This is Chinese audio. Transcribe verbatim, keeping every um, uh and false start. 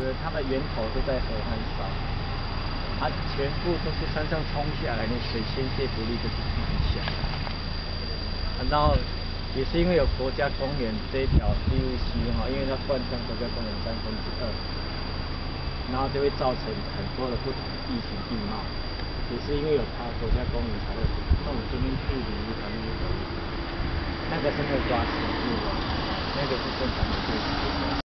的它的源头都在河岸上，它全部都是山上冲下来，那水宣泄不力就是蛮强的。然后也是因为有国家公园这一条地路溪哈，因为它贯穿国家公园三分之二，然后就会造成很多的不同的地形地貌。也是因为有它国家公园才会。那我这边距离还有一个，那个是木瓜石，那个是正常的地形。